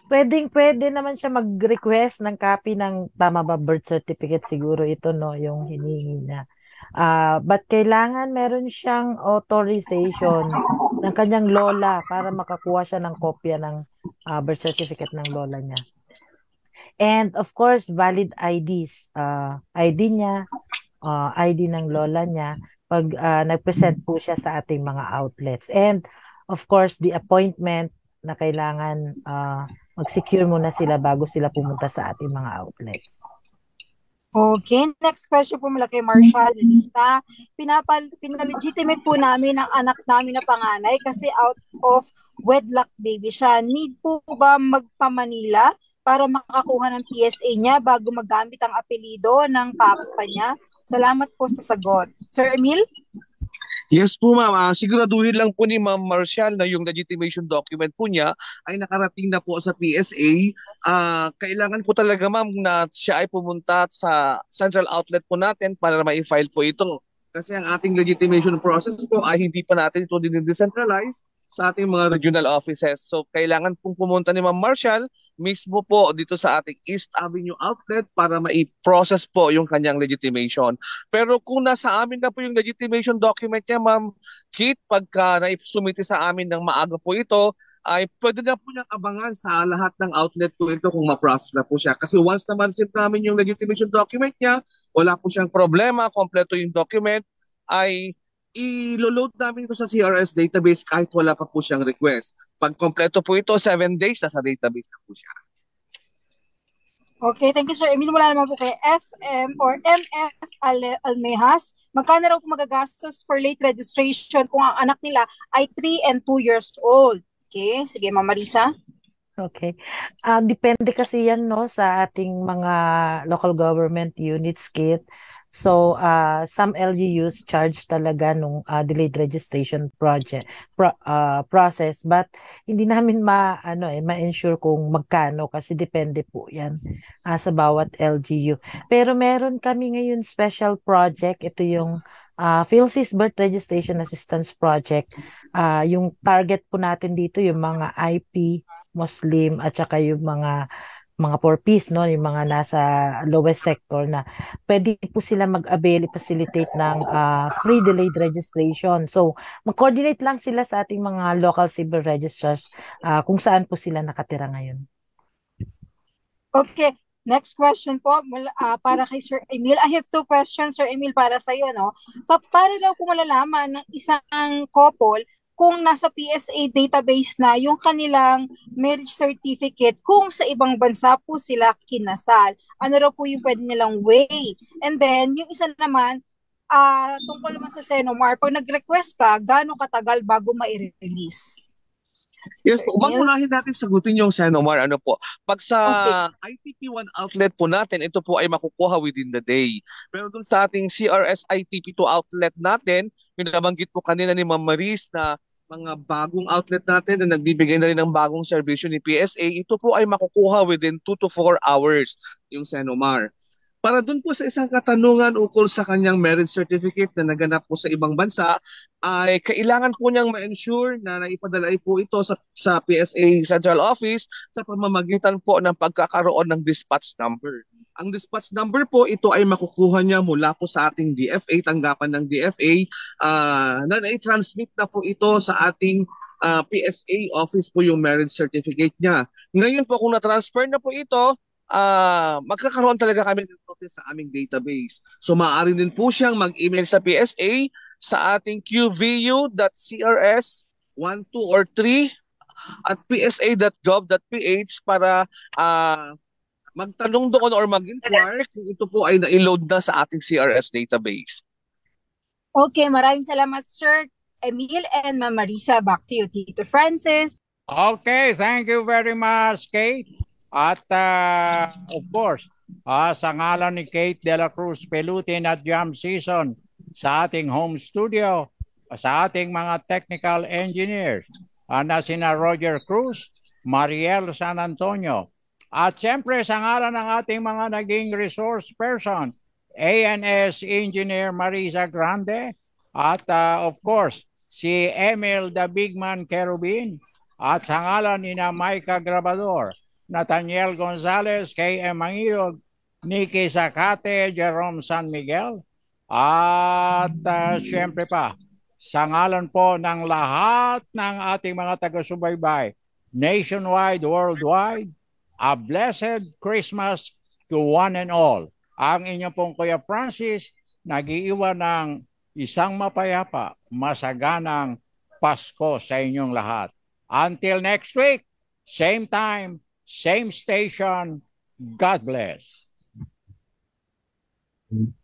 Pwede naman siya mag-request ng copy ng tama ba birth certificate siguro ito no yung hinihingi niya. But kailangan meron siyang authorization ng kanyang lola para makakuha siya ng kopya ng birth certificate ng lola niya. And of course, valid IDs. ID niya, ID ng lola niya pag nag-present po siya sa ating mga outlets. And of course, the appointment na kailangan mag-secure muna sila bago sila pumunta sa ating mga outlets. Okay, next question po mula kay Marshall Lista. Pinalegitimate po namin ang anak namin na panganay kasi out of wedlock baby siya. Need po ba magpa-Manila para makakuha ng PSA niya bago magamit ang apelido ng papa niya? Salamat po sa sagot. Sir Emil? Yes po ma'am, siguraduhin lang po ni Ma'am Marshall na yung legitimation document po niya ay nakarating na po sa PSA. Kailangan po talaga ma'am na siya ay pumunta sa central outlet po natin para ma-file po ito. Kasi ang ating legitimation process po ay hindi pa natin ito din-decentralize sa ating mga regional offices. So kailangan pong pumunta ni Ma'am Marshall mismo po dito sa ating East Avenue outlet para ma-process po yung kanyang legitimation. Pero kung nasa amin na po yung legitimation document niya, Ma'am Kate, pagka na-sumite sa amin ng maaga po ito, ay pwede na po niyang abangan sa lahat ng outlet po ito kung ma-process na po siya. Kasi once na ma-receive namin yung legitimation document niya, wala po siyang problema, kompleto yung document, ay i-load namin ito sa CRS database kahit wala pa po siyang request. Pag kompleto po ito, 7 days, nasa database na po siya. Okay, thank you Sir Emil. Mula naman po kay FM or MF Almejas. Magkano raw po magagastos for late registration kung ang anak nila ay 3 and 2 years old? Okay, sige Ma'am Marisa. Okay. Depende kasi yan no sa ating mga local government units, Kit. So, some LGUs charge talaga nung delayed registration process, but hindi namin ma-ensure kung magkano kasi depende po yan sa bawat LGU. Pero meron kami ngayon special project, ito yung PhilSys Birth Registration Assistance Project. Yung target po natin dito yung mga IP, Muslim at saka yung mga 4Ps, no, yung mga nasa lowest sector na pwede po sila mag-avail, facilitate ng free delayed registration. So, mag-coordinate lang sila sa ating mga local civil registrars kung saan po sila nakatira ngayon. Okay, next question po para kay Sir Emil. I have 2 questions, Sir Emil, para sa iyo, no? So, para daw po malalaman ng isang couple kung nasa PSA database na yung kanilang marriage certificate kung sa ibang bansa po sila kinasal. Ano raw po yung pwede nilang way? And then, yung isa naman, tungkol naman sa Senomar, pag nag-request ka, gaano katagal bago ma-release? Yes po, unahin natin sagutin yung Senomar. Ano po, pag sa ITP1 outlet po natin, ito po ay makukuha within the day. Pero dun sa ating CRS ITP2 outlet natin, yung nabanggit po kanina ni Ma'am Maris na mga bagong outlet natin na nagbibigay na rin ng bagong serbisyo ni PSA, ito po ay makukuha within 2 to 4 hours yung Senomar. Para dun po sa isang katanungan ukol sa kanyang marriage certificate na naganap po sa ibang bansa, ay kailangan po niyang ma-ensure na naipadala po ito sa PSA Central Office sa pamamagitan po ng pagkakaroon ng dispatch number. Ang dispatch number po, ito ay makukuha niya mula po sa ating DFA, tanggapan ng DFA, na i-transmit na po ito sa ating PSA office po yung marriage certificate niya. Ngayon po kung na-transfer na po ito, magkakaroon talaga kami ng copy sa aming database. So maaari din po siyang mag-email sa PSA sa ating qvu.crs12 or 3 at psa.gov.ph para magtanong doon or mag-inquire kung ito po ay na-load na sa ating CRS database. Okay, maraming salamat Sir Emil and Ma'am Marisa. Back to you, Tito Francis. Okay, thank you very much, Kate. At of course, sa ngalan ni Kate de la Cruz Pelutin at Jam Season, sa ating home studio, sa ating mga technical engineers, na sina Roger Cruz, Mariel San Antonio, at siyempre sa ngalan ng ating mga naging resource person, ANS Engineer Marizza Grande, at of course, si Emil the Big Man QUERUBIN, at sa ngalan ni na Maika Grabador, Nathaniel Gonzalez, K.M. Mangilog, Nikki Zacate, Jerome San Miguel, at syempre pa, sa ngalan po ng lahat ng ating mga taga-subaybay, nationwide, worldwide, a blessed Christmas to one and all. Ang inyong pong Kuya Francis, nag-iiwan ng isang mapayapa, masaganang Pasko sa inyong lahat. Until next week, same time, same station, God bless.